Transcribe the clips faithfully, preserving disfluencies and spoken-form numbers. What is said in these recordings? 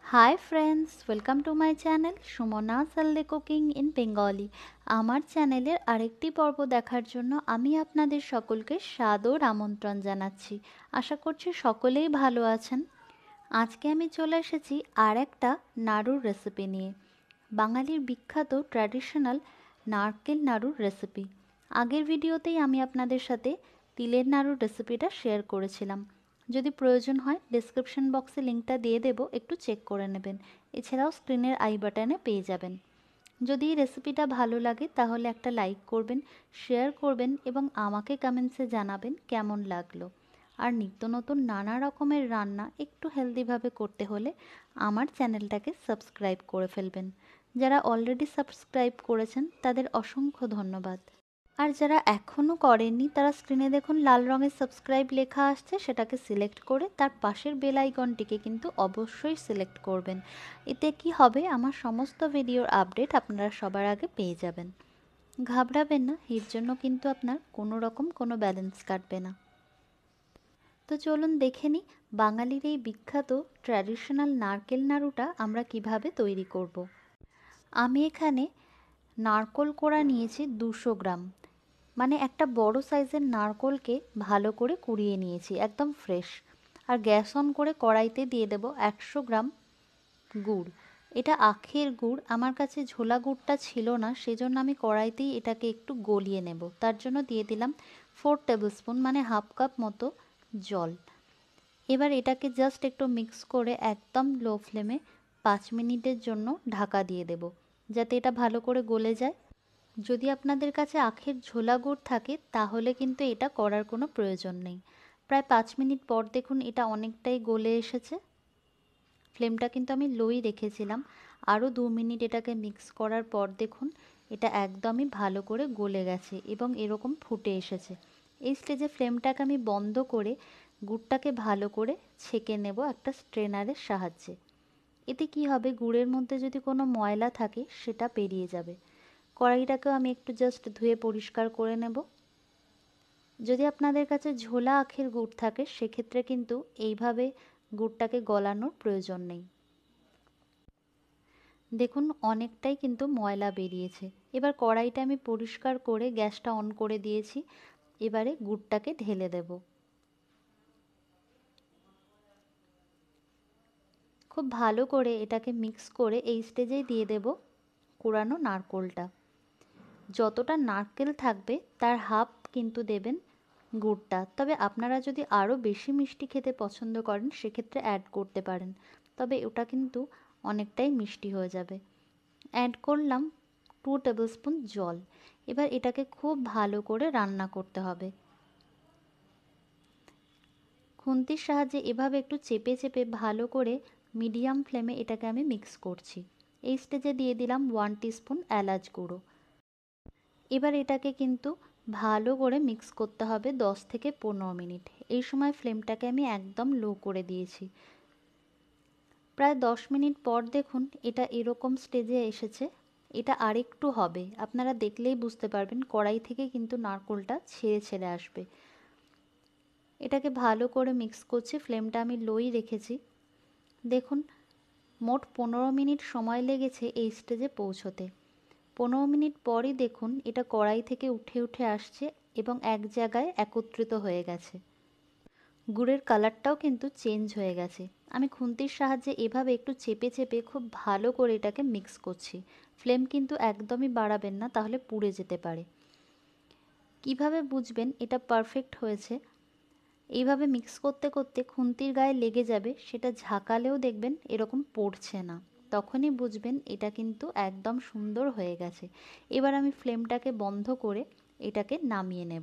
High friends, welcome to my channel Sumana Salde cooking in Bengali. আমার চ্যানেলের আরেকটি পর্ব দেখার জন্য আমি আপনাদের সকলকে সাদর আমন্ত্রণ জানাচ্ছি। আশা করছি সকলেই ভালো আছেন। আজকে আমি চলে এসেছি আর একটা নাড়ুর রেসিপি নিয়ে, বাঙালির বিখ্যাত ট্র্যাডিশনাল নারকেল নাড়ুর রেসিপি। আগের ভিডিওতেই আমি আপনাদের সাথে তিলের নাড়ুর রেসিপিটা শেয়ার করেছিলাম। যদি প্রয়োজন হয় ডেসক্রিপশন বক্সে লিঙ্কটা দিয়ে দেব, একটু চেক করে নেবেন। এছাড়াও স্ক্রিনের আই বাটনে পেয়ে যাবেন। যদি এই রেসিপিটা ভালো লাগে তাহলে একটা লাইক করবেন, শেয়ার করবেন এবং আমাকে কমেন্টসে জানাবেন কেমন লাগলো। আর নিত্য নতুন নানা রকমের রান্না একটু হেলদিভাবে করতে হলে আমার চ্যানেলটাকে সাবস্ক্রাইব করে ফেলবেন। যারা অলরেডি সাবস্ক্রাইব করেছেন তাদের অসংখ্য ধন্যবাদ। আর যারা এখনও করেননি তারা স্ক্রিনে দেখুন লাল রঙের সাবস্ক্রাইব লেখা আসছে, সেটাকে সিলেক্ট করে তার পাশের বেল আইকনটিকে কিন্তু অবশ্যই সিলেক্ট করবেন। এতে কি হবে, আমার সমস্ত ভিডিওর আপডেট আপনারা সবার আগে পেয়ে যাবেন। ঘাবড়াবেন না, এর জন্য কিন্তু আপনার কোনো রকম কোনো ব্যালেন্স কাটবে না। তো চলুন দেখে নিই বাঙালির এই বিখ্যাত ট্র্যাডিশনাল নারকেল নাড়ুটা আমরা কিভাবে তৈরি করব। আমি এখানে নারকোল কোড়া নিয়েছি দুশো গ্রাম, মানে একটা বড় সাইজের নারকোলকে ভালো করে কুড়িয়ে নিয়েছি, একদম ফ্রেশ। আর গ্যাস অন করে কড়াইতে দিয়ে দেব একশো গ্রাম গুড়। এটা আখের গুড়, আমার কাছে ঝোলা গুড়টা ছিল না, সেজন্য আমি কড়াইতেই এটাকে একটু গলিয়ে নেব। তার জন্য দিয়ে দিলাম ফোর টেবিল স্পুন, মানে হাফ কাপ মতো জল। এবার এটাকে জাস্ট একটু মিক্স করে একদম লো ফ্লেমে পাঁচ মিনিটের জন্য ঢাকা দিয়ে দেব, যাতে এটা ভালো করে গলে যায়। যদি আপনাদের কাছে আখের ঝোলা গুড় থাকে তাহলে কিন্তু এটা করার কোনো প্রয়োজন নেই। প্রায় পাঁচ মিনিট পর দেখুন এটা অনেকটাই গলে এসেছে। ফ্লেমটা কিন্তু আমি লোই রেখেছিলাম। আরও দু মিনিট এটাকে মিক্স করার পর দেখুন এটা একদমই ভালো করে গলে গেছে এবং এরকম ফুটে এসেছে। এই স্টেজে ফ্লেমটাকে আমি বন্ধ করে গুড়টাকে ভালো করে ছেঁকে নেব একটা স্ট্রেনারের সাহায্যে। এতে কি হবে, গুড়ের মধ্যে যদি কোনো ময়লা থাকে সেটা বেরিয়ে যাবে। কড়াইটাকেও আমি একটু জাস্ট ধুয়ে পরিষ্কার করে নেব। যদি আপনাদের কাছে ঝোলা আখের গুড় থাকে সেক্ষেত্রে কিন্তু এইভাবে গুড়টাকে গলানোর প্রয়োজন নেই। দেখুন অনেকটাই কিন্তু ময়লা বেরিয়েছে। এবার কড়াইটা আমি পরিষ্কার করে গ্যাসটা অন করে দিয়েছি। এবারে গুড়টাকে ঢেলে দেব। খুব ভালো করে এটাকে মিক্স করে এই স্টেজেই দিয়ে দেব কোড়ানো নারকোলটা। যতটা নারকেল থাকবে তার হাফ কিন্তু দেবেন গুড়টা। তবে আপনারা যদি আরও বেশি মিষ্টি খেতে পছন্দ করেন সেক্ষেত্রে অ্যাড করতে পারেন, তবে ওটা কিন্তু অনেকটাই মিষ্টি হয়ে যাবে। অ্যাড করলাম টু টেবিল স্পুন জল। এবার এটাকে খুব ভালো করে রান্না করতে হবে। খুন্তির সাহায্যে এভাবে একটু চেপে চেপে ভালো করে মিডিয়াম ফ্লেমে এটাকে আমি মিক্স করছি। এই স্টেজে দিয়ে দিলাম ওয়ান টিস্পুন এলাচ গুঁড়ো। এবার এটাকে কিন্তু ভালো করে মিক্স করতে হবে দশ থেকে পনেরো মিনিট। এই সময় ফ্লেমটাকে আমি একদম লো করে দিয়েছি। প্রায় দশ মিনিট পর দেখুন এটা এরকম স্টেজে এসেছে। এটা আরেকটু হবে, আপনারা দেখলেই বুঝতে পারবেন কড়াই থেকে কিন্তু নারকোলটা ছেড়ে ছেড়ে আসবে। এটাকে ভালো করে মিক্স করছি, ফ্লেমটা আমি লোই রেখেছি। দেখুন মোট পনেরো মিনিট সময় লেগেছে এই স্টেজে পৌঁছতে। পনেরো মিনিট পরই দেখুন এটা কড়াই থেকে উঠে উঠে আসছে এবং এক জায়গায় একত্রিত হয়ে গেছে। গুড়ের কালারটাও কিন্তু চেঞ্জ হয়ে গেছে। আমি খুন্তির সাহায্যে এভাবে একটু চেপে চেপে খুব ভালো করে এটাকে মিক্স করছি। ফ্লেম কিন্তু একদমই বাড়াবেন না, তাহলে পুড়ে যেতে পারে। কিভাবে বুঝবেন এটা পারফেক্ট হয়েছে? এইভাবে মিক্স করতে করতে খুন্তির গায়ে লেগে যাবে, সেটা ঝাঁকালেও দেখবেন এরকম পড়ছে না, তখনই বুঝবেন এটা কিন্তু একদম সুন্দর হয়ে গেছে। এবার আমি ফ্লেমটাকে বন্ধ করে এটাকে নামিয়ে নেব।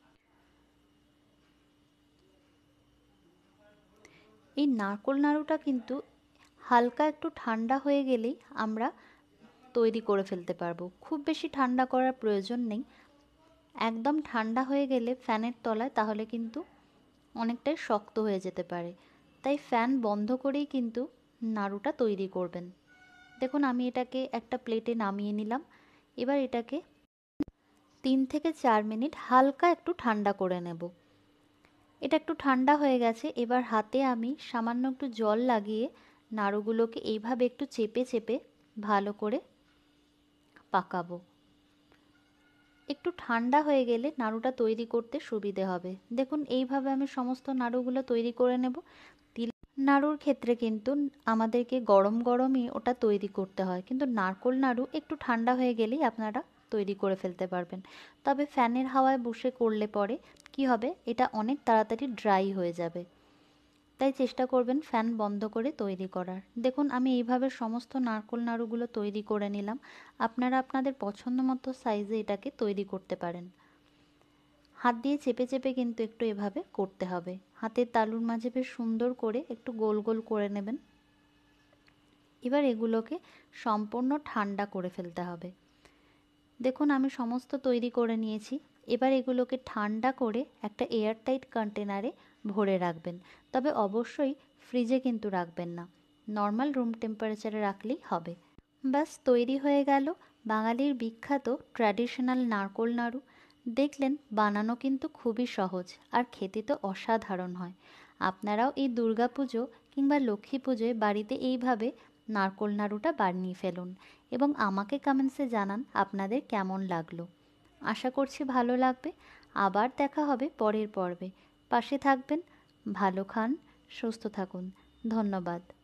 এই নারকোল নাড়ুটা কিন্তু হালকা একটু ঠান্ডা হয়ে গেলেই আমরা তৈরি করে ফেলতে পারবো। খুব বেশি ঠান্ডা করার প্রয়োজন নেই। একদম ঠান্ডা হয়ে গেলে ফ্যানের তলায় তাহলে কিন্তু অনেকটাই শক্ত হয়ে যেতে পারে। তাই ফ্যান বন্ধ করেই কিন্তু নাড়ুটা তৈরি করবেন। দেখুন আমি এটাকে একটা প্লেটে নামিয়ে নিলাম। এবার এটাকে তিন থেকে চার মিনিট হালকা একটু ঠান্ডা করে নেব। এটা একটু ঠান্ডা হয়ে গেছে। এবার হাতে আমি সামান্য একটু জল লাগিয়ে নাড়ুগুলোকে এইভাবে একটু চেপে চেপে ভালো করে পাকাবো। একটু ঠান্ডা হয়ে গেলে নাড়ুটা তৈরি করতে সুবিধে হবে। দেখুন এইভাবে আমি সমস্ত নাড়ুগুলো তৈরি করে নেব। তিল নাড়ুর ক্ষেত্রে কিন্তু আমাদেরকে গরম গরমই ওটা তৈরি করতে হয়, কিন্তু নারকোল নাড়ু একটু ঠান্ডা হয়ে গেলেই আপনারা তৈরি করে ফেলতে পারবেন। তবে ফ্যানের হাওয়ায় বসে করলে পরে কি হবে, এটা অনেক তাড়াতাড়ি ড্রাই হয়ে যাবে। তাই চেষ্টা করবেন ফ্যান বন্ধ করে তৈরি করার। দেখুন আমি এইভাবে সমস্ত নারকোল নাড়ুগুলো তৈরি করে নিলাম। আপনারা আপনাদের পছন্দ মতো সাইজে এটাকে তৈরি করতে পারেন। হাত দিয়ে চেপে চেপে কিন্তু একটু এভাবে করতে হবে। হাতের তালুর মাঝে বেশ সুন্দর করে একটু গোল গোল করে নেবেন। এবার এগুলোকে সম্পূর্ণ ঠান্ডা করে ফেলতে হবে। দেখুন আমি সমস্ত তৈরি করে নিয়েছি। এবার এগুলোকে ঠান্ডা করে একটা এয়ারটাইট কন্টেনারে ভরে রাখবেন। তবে অবশ্যই ফ্রিজে কিন্তু রাখবেন না, নর্মাল রুম টেম্পারেচারে রাখলেই হবে। ব্যাস তৈরি হয়ে গেল বাঙালির বিখ্যাত ট্র্যাডিশনাল নারকোল নাড়ু। দেখলেন বানানো কিন্তু খুবই সহজ, আর খেতে তো অসাধারণ হয়। আপনারাও এই দুর্গা পুজো কিংবা লক্ষ্মী পুজোয় বাড়িতে এইভাবে নারকোল নাড়ুটা বানিয়ে ফেলুন এবং আমাকে কমেন্টসে জানান আপনাদের কেমন লাগলো। আশা করছি ভালো লাগবে। আবার দেখা হবে পরের পর্বে। পাশে থাকবেন, ভালো খান, সুস্থ থাকুন। ধন্যবাদ।